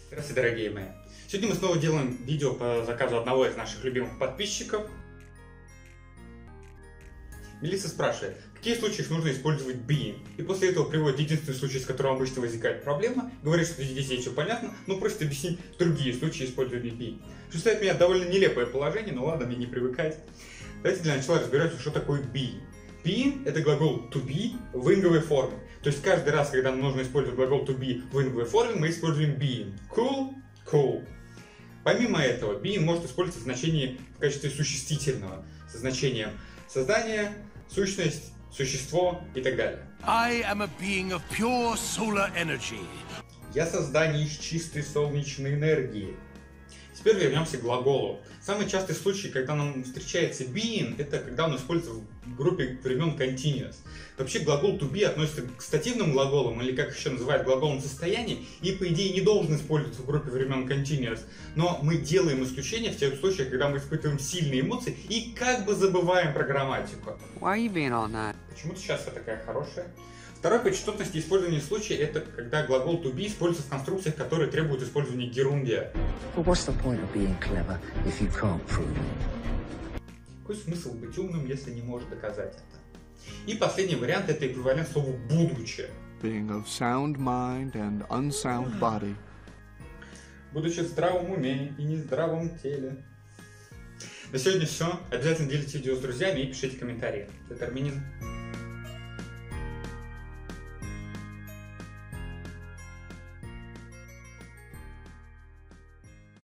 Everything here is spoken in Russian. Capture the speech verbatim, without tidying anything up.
Здравствуйте, дорогие мои! Сегодня мы снова делаем видео по заказу одного из наших любимых подписчиков. Мелисса спрашивает, в каких случаях нужно использовать being? И после этого приводит единственный случай, с которым обычно возникает проблема, говорит, что здесь есть все понятно, но просит объяснить другие случаи использования being. Что ставит меня в довольно нелепое положение, но ладно, мне не привыкать. Давайте для начала разберемся, что такое being. Being — это глагол to be в инговой форме. То есть каждый раз, когда нам нужно использовать глагол to be в инговой форме, мы используем being. Cool, cool. Помимо этого, being может использоваться в значении в качестве существительного, со значением создание, сущность, существо и так далее. I am a being of pure solar energy. Я создание из чистой солнечной энергии. Теперь вернемся к глаголу. Самый частый случай, когда нам встречается being, это когда он используется в группе времен continuous. Вообще глагол to be относится к стативным глаголам, или как еще называют глаголом состояния, и по идее не должен использоваться в группе времен continuous. Но мы делаем исключение в тех случаях, когда мы испытываем сильные эмоции и как бы забываем про грамматику. Why are you being all that? Почему-то сейчас я такая хорошая. Второй по частотности использования случая — это когда глагол to be используется в конструкциях, которые требуют использования герундия. Какой смысл быть умным, если не можешь доказать это? И последний вариант — это эквивалент слову «будучи». Being of sound mind and unsound body. Будучи в здравом уме и нездравом теле. На сегодня все. Обязательно делитесь видео с друзьями и пишите комментарии. Это Армянин.